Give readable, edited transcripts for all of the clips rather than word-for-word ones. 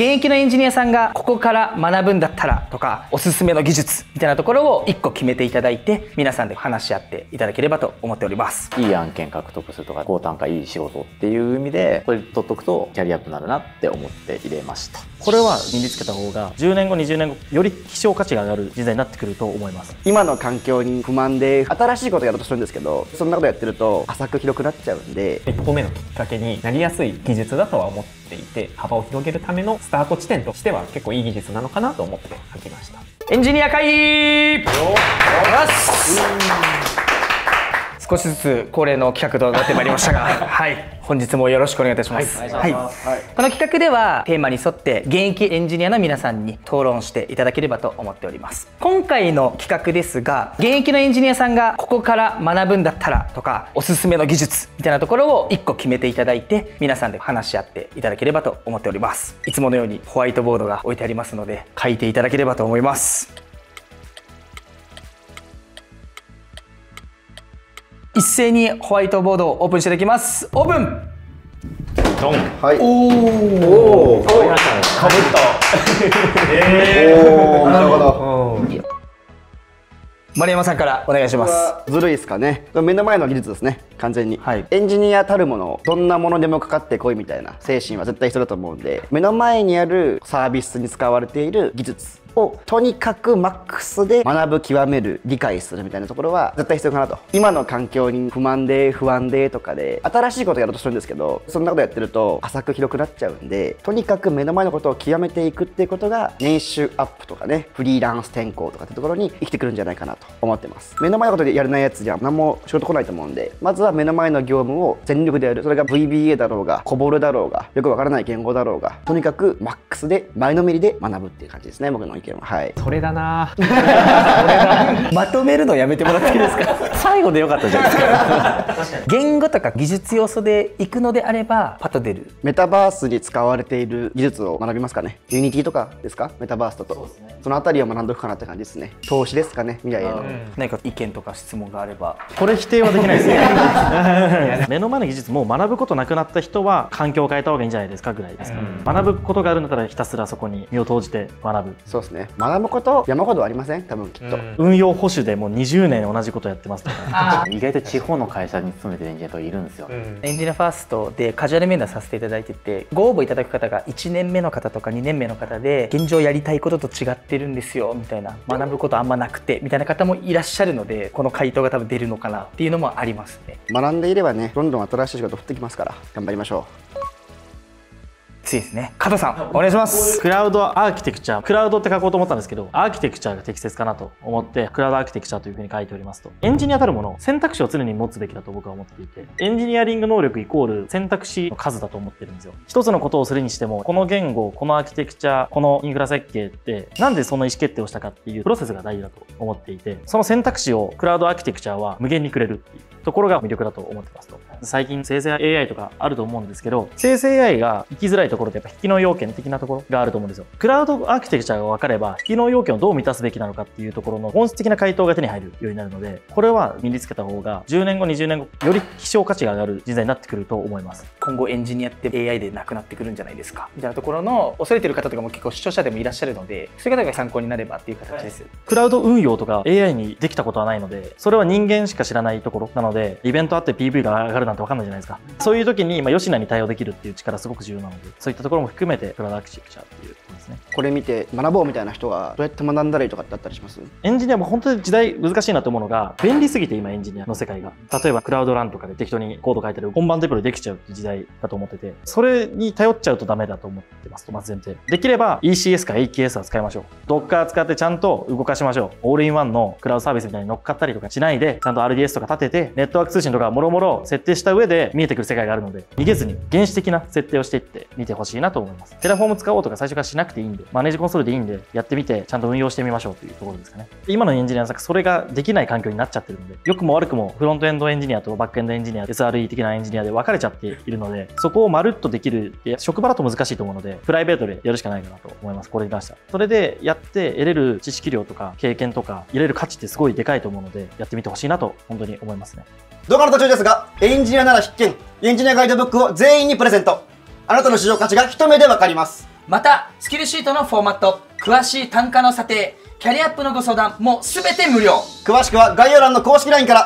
現役のエンジニアさんがここから学ぶんだったらとか、おすすめの技術みたいなところを1個決めていただいて、皆さんで話し合っていただければと思っております。 いい案件獲得するとか、高単価いい仕事っていう意味で、これ取っとくとキャリアアップになるなって思って入れました。 これは身につけた方が10年後20年後より希少価値が上がる人材になってくると思います。 今の環境に不満で新しいことやろうとするんですけど、そんなことやってると浅く広くなっちゃうんで、 一歩目のきっかけになりやすい技術だとは思っていて、幅を広げるためのスタート地点としては結構いい技術なのかなと思って書きました。 エンジニア会議少しずつ恒例の企画となってまいりましたが、はい、本日もよろしくお願いいたします。はい、この企画ではテーマに沿って現役エンジニアの皆さんに討論していただければと思っております。今回の企画ですが、現役のエンジニアさんがここから学ぶんだったらとか、おすすめの技術みたいなところを1個決めていただいて、皆さんで話し合っていただければと思っております。いつものようにホワイトボードが置いてありますので、書いていただければと思います。一斉にホワイトボードをオープンしていただきます。オープン。 ドン。 はい。 おお。かぶりましたね。かぶった。 おお、なるほど。 丸山さんからお願いします。 ずるいですかね。目の前の技術ですね、完全に。 はい、 エンジニアたるもの、どんなものでもかかってこいみたいな精神は絶対必要だと思うんで、目の前にあるサービスに使われている技術をとにかくマックスで学ぶ、極める、理解するみたいなところは絶対必要かなと。今の環境に不満で不安でとかで新しいことやろうとするんですけど、そんなことやってると浅く広くなっちゃうんで、とにかく目の前のことを極めていくっていうことが年収アップとかね、フリーランス転向とかってところに生きてくるんじゃないかなと思ってます。目の前のことでやれないやつには何も仕事来ないと思うんで、まずは目の前の業務を全力でやる。それが VBA だろうが、コボルだろうが、よくわからない言語だろうが、とにかくマックスで前のめりで学ぶっていう感じですね、僕の意見は。はい。 それだな。 まとめるのやめてもらっていいですか。 最後でよかったじゃないですか。 言語とか技術要素で行くのであればパッと出る。 メタバースに使われている技術を学びますかね。ユニティとかですか、メタバースだと。そのあたりを学んどくかなって感じですね。投資ですかね、未来への。 何か意見とか質問があれば。 これ否定はできないですね。目の前の技術も学ぶことなくなった人は環境を変えた方がいいんじゃないですかぐらいですか。学ぶことがあるんだったらひたすらそこに身を投じて学ぶ。 そうですね。学ぶこと山ほどありません？多分きっと。 運用保守でもう20年同じことやってますとか。 意外と地方の会社に勤めてるエンジニアとかいるんですよ。 エンジニアファーストでカジュアル面談させていただいてて、ご応募いただく方が1年目の方とか2年目の方で、現状やりたいことと違ってるんですよみたいな、学ぶことあんまなくてみたいな方もいらっしゃるので、この回答が多分出るのかなっていうのもありますね。 学んでいればね、どんどん新しい仕事降ってきますから、頑張りましょう。 次ですね。加藤さんお願いします。 クラウドアーキテクチャ、クラウドって書こうと思ったんですけど、アーキテクチャが適切かなと思ってクラウドアーキテクチャというふうに書いておりますと、エンジニアたるもの選択肢を常に持つべきだと僕は思っていて、エンジニアリング能力イコール選択肢の数だと思ってるんですよ。一つのことをするにしても、この言語、このアーキテクチャ、このインフラ設計ってなんでその意思決定をしたかっていうプロセスが大事だと思っていて、その選択肢をクラウドアーキテクチャは無限にくれるっていうところが魅力だと思ってますと。最近生成 AI とかあると思うんですけど、生成 AI が生きづらいところってやっぱ引きの要件的なところがあると思うんですよ。クラウドアーキテクチャが分かれば、引きの要件をどう満たすべきなのかっていうところの本質的な回答が手に入るようになるので、これは身につけた方が10年後20年後より希少価値が上がる人材になってくると思います。 今後エンジニアって AI でなくなってくるんじゃないですかみたいなところの恐れてる方とかも結構視聴者でもいらっしゃるので、そういう方が参考になればっていう形です。 クラウド運用とか AI にできたことはないので、それは人間しか知らないところなので、イベントあって PV が上がるなんて分かんないじゃないですか。そういう時に吉名に対応できるっていう力すごく重要なので、そういったところも含めてクラウドアーキテクチャっていうところですね。 これ見て学ぼうみたいな人はどうやって学んだらいいとかってあったりします？ エンジニアも本当に時代難しいなと思うのが、便利すぎて今エンジニアの世界が。例えばクラウドランとかで適当にコード書いてる本番デプロイできちゃうって時代だと思ってて、それに頼っちゃうとダメだと思ってますと、まず前提。できれば ECS か AKS は使いましょう。Docker 使ってちゃんと動かしましょう。オールインワンのクラウドサービスみたいに乗っかったりとかしないで、ちゃんと RDS とか立てて、ネットワーク通信とかもろもろ設定した上で見えてくる世界があるので、逃げずに原始的な設定をしていってみてほしいなと思います。テラフォーム使おうとか最初からしなくていいんで、マネージコンソールでいいんで、やってみてちゃんと運用してみましょうというところですかね。今のエンジニアさんそれができない環境になっちゃってるので、良くも悪くもフロントエンドエンジニアとバックエンドエンジニア、SRE 的なエンジニアで分かれちゃっているので、そこをまるっとできるって職場だと難しいと思うので、プライベートでやるしかないかなと思います。これに関しては。それでやって得れる知識量とか経験とか入れる価値ってすごいでかいと思うので、やってみてほしいなと本当に思いますね。 動画の途中ですが、エンジニアなら必見、エンジニアガイドブックを全員にプレゼント。あなたの市場価値が一目でわかります。 またスキルシートのフォーマット、詳しい単価の査定、キャリアアップのご相談も全て無料。 詳しくは概要欄の公式 LINE から。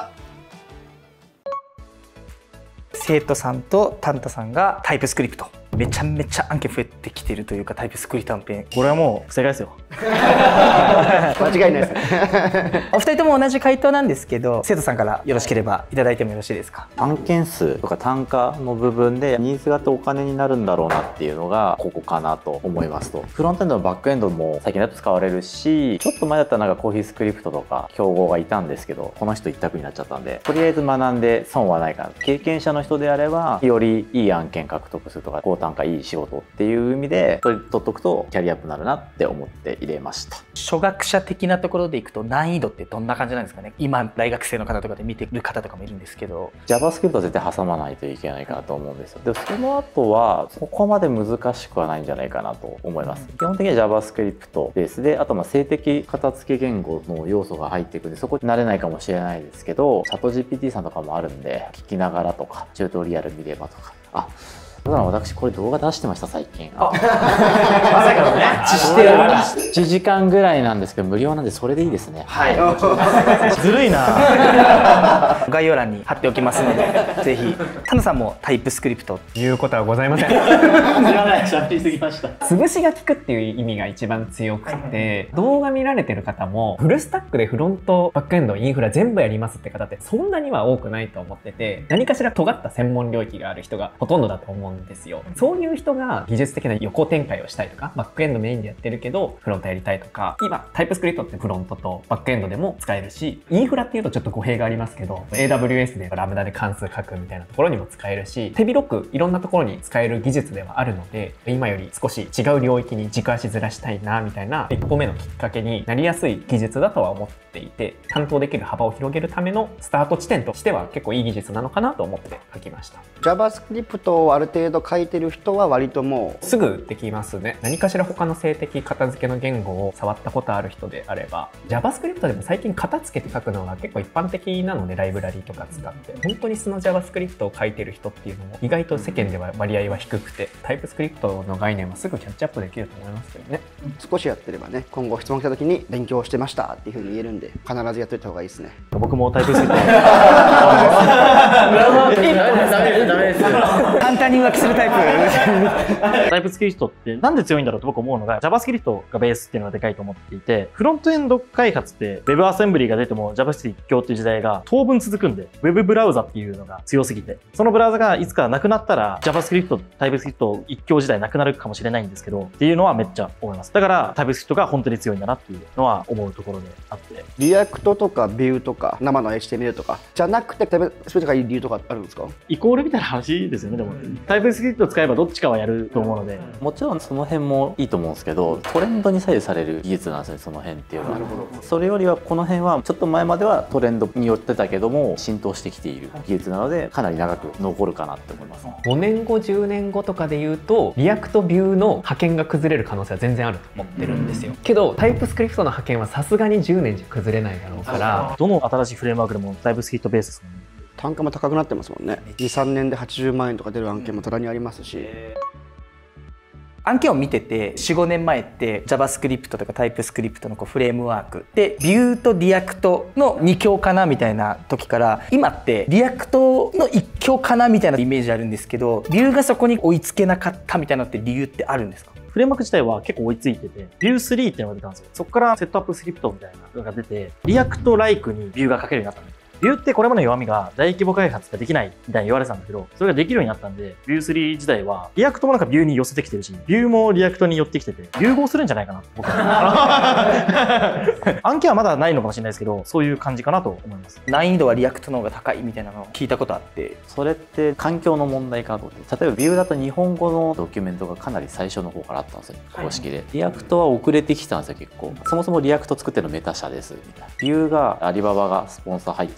生徒さんとタンタさんがタイプスクリプト、めちゃめちゃ案件増えてきてるというか、タイプスクリプト案件、 これはもう正解ですよ。 間違いないですお二人とも同じ回答なんですけど、生徒さんからよろしければいただいてもよろしいですか。 案件数とか単価の部分でニーズ型お金になるんだろうなっていうのがここかなと思いますと、フロントエンドのバックエンドも最近だと使われるし、ちょっと前だったらなんかコーヒースクリプトとか競合がいたんですけど、この人一択になっちゃったんで、とりあえず学んで損はないかな。経験者の人であればよりいい案件獲得するとか、高単価いい仕事っていう意味で取っとくとキャリアアップになるなって思って入れました。 初学者的なところでいくと難易度ってどんな感じなんですかね。今大学生の方とかで見てる方とかもいるんですけど、 JavaScript は絶対挟まないといけないかなと思うんですよ。でその後はそこまで難しくはないんじゃないかなと思います。基本的には JavaScript ベースで、あと静的片付け言語の要素が入っていくんで、そこに慣れないかもしれないですけど、チャット GPT さんとかもあるんで、聞きながらとかチュートリアル見ればとか、だから私これ動画出してました最近。まさかのね、1時間ぐらいなんですけど無料なんで、それでいいですね。 ずるいな。 概要欄に貼っておきますので、ぜひタナさんもタイプスクリプト言うことはございません。 知らない、しゃべりすぎました。 潰しが効くっていう意味が一番強くて、動画見られてる方もフルスタックでフロントバックエンドインフラ全部やりますって方ってそんなには多くないと思ってて、何かしら尖った専門領域がある人がほとんどだと思うんですよ。そういう人が技術的な横展開をしたいとか、バックエンドメインでやってるけどフロントやりたいとか、今タイプスクリプトってフロントとバックエンドでも使えるし、インフラっていうとちょっと語弊がありますけど AWS でラムダで関数書くみたいなところにも使えるし、手広くいろんなところに使える技術ではあるので、今より少し違う領域に軸足ずらしたいなみたいな一歩目のきっかけになりやすい技術だとは思っていて、担当できる幅を広げるためのスタート地点としては結構いい技術なのかなと思って書きました。 JavaScript をある程度書いてる人は割ともすぐできますね。何かしら他の静的片付けの言語を触ったことある人であれば、 JavaScript でも最近片付けて書くのが結構一般的なので、ライブラリとか使って本当に素の JavaScript を書いてる人っていうのも意外と世間では割合は低くて、タイプスクリプトの概念はすぐキャッチアップできると思いますけどね。 少しやってればね、今後質問来た時に勉強してましたっていうふうに言えるんで、必ずやっといた方がいいですね。 僕もタイプスクリプト。 簡単に浮気するタイプ。 タイプスクリプトってなんで強いんだろうと僕思うのが、 JavaScript がベースっていうのがでかいと思っていて、フロントエンド開発って WebAssembly が出ても JavaScript 一強っていう時代が当分続くんで、Web ブラウザっていうのが強すぎて、そのブラウザがいつかなくなったら JavaScript、TypeScript 一強時代なくなるかもしれないんですけどっていうのはめっちゃ思います。だから TypeScript が本当に強いんだなっていうのは思うところであって、 リアクトとかビューとか生の HTML とかじゃなくて TypeScript がいい理由とかあるんですか？ イコールみたいな話ですよね。でも TypeScript 使えばどっちかはやると思うので、 もちろんその辺もいいと思うんですけど、トレンドに左右される技術なんですね、その辺っていうのは。それよりはこの辺はちょっと前まではトレンドによってたけども浸透してきている技術なので、かなり長く残るかなって思います。 5年後10年後とかで言うと、リアクトビューの覇権が崩れる可能性は全然あると思ってるんですよ。けどタイプスクリプトの覇権はさすがに10年じゃ崩れないだろうから、 どの新しいフレームワークでも TypeScript ベースですもんね。 単価も高くなってますもんね。2、3年で80万円とか出る案件もただにありますし、 案件を見てて 4,5 年前って JavaScript とか TypeScript のフレームワークで Vue と React の2強かなみたいな時から、今って React の1強かなみたいなイメージあるんですけど、Vue がそこに追いつけなかったみたいなのって理由ってあるんですか？ フレームワーク自体は結構追いついてて、Vue 3っていうのが出たんですよ。そこからセットアップスクリプトみたいなのが出て、React-like に Vue が書けるようになったんです。Vue ってこれまでの弱みが大規模開発ができないみたいに言われてたんだけど、それができるようになったんで、Vue 3時代は React もなんか Vue に寄せてきてるし、Vue も React に寄ってきてて、融合するんじゃないかなと僕は。案件はまだないのかもしれないですけど、そういう感じかなと思います。 難易度はリアクトの方が高いみたいなのを聞いたことあって、 それって環境の問題かなと思って、例えば Vue だと日本語のドキュメントがかなり最初の方からあったんですよ、公式で。リアクトは遅れてきたんですよ、結構。そもそもリアクト作ってるのメタ社ですみたいな。Vueがアリババがスポンサー入って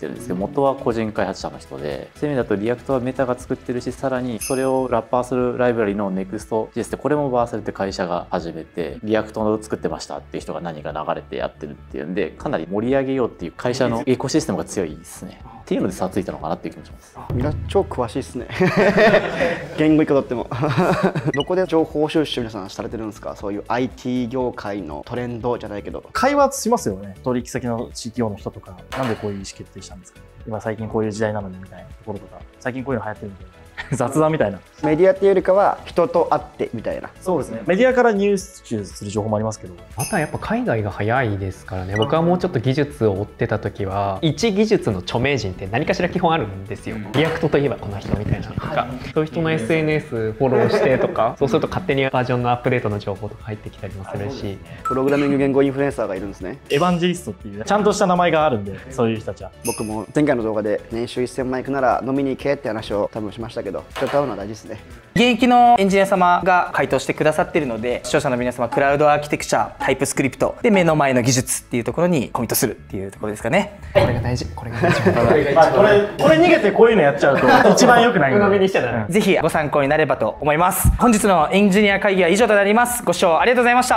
るんですけど、元は個人開発者の人で、そういう意味だとリアクトはメタが作ってるし、さらにそれをラッパーするライブラリの Next.js で、これもバーサルって会社が始めて、リアクトを作ってましたっていう人が何か流れてやってるっていうんで、かなり盛り上げようっていう会社のエコシステムが強いですね。っていうので差ついたのかなっていう気もします。 みんな超詳しいですね。言語一個とっても。どこで情報収集皆さんされてるんですか？そういう IT 業界のトレンドじゃないけど。 会話しますよね。取引先の CTO の人とか、なんでこういう意思決定したんですか？今最近こういう時代なのにみたいなところとか、最近こういうの流行ってるみたいな。雑談みたいな。 メディアっていうよりかは人と会ってみたいな。 そうですね。メディアから入手する情報もありますけど。 あとはやっぱ海外が早いですからね。僕はもうちょっと技術を追ってた時は、一技術の著名人って何かしら基本あるんですよ。リアクトといえばこの人みたいなとか、そういう人の SNS フォローしてとか、そうすると勝手にバージョンのアップデートの情報とか入ってきたりもするし。 プログラミング言語インフルエンサーがいるんですね。 エヴァンジェリストっていうちゃんとした名前があるんで、そういう人たちは。 僕も前回の動画で年収1000万いくなら飲みに行けって話を多分しましたけど、人と会うのは大事ですね。 現役のエンジニア様が回答してくださっているので、視聴者の皆様、クラウドアーキテクチャ、タイプスクリプトで目の前の技術っていうところにコミットするっていうところですかね。 これが大事。これが大事。 これ逃げてこういうのやっちゃうと一番良くないんで。 鵜呑みにしちゃダメ。 ぜひご参考になればと思います。本日のエンジニア会議は以上となります。ご視聴ありがとうございました。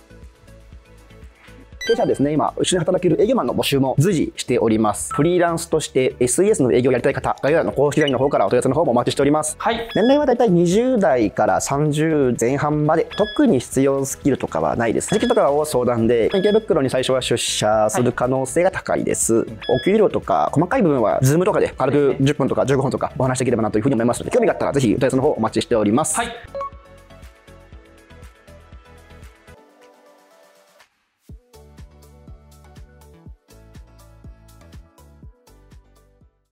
弊社はですね、今、一緒に働ける営業マンの募集も随時しております。フリーランスとして SES の営業をやりたい方、概要欄の公式 LINE の方からお問い合わせの方もお待ちしております。 はい。 年齢はだいたい20代から30前半まで、特に必要スキルとかはないです。時期とかを相談で、池袋に最初は出社する可能性が高いです。お給料とか、細かい部分は Zoom とかで軽く10分とか15分とかお話しできればなというふうに思いますので、興味があったらぜひお問い合わせの方お待ちしております。 はい。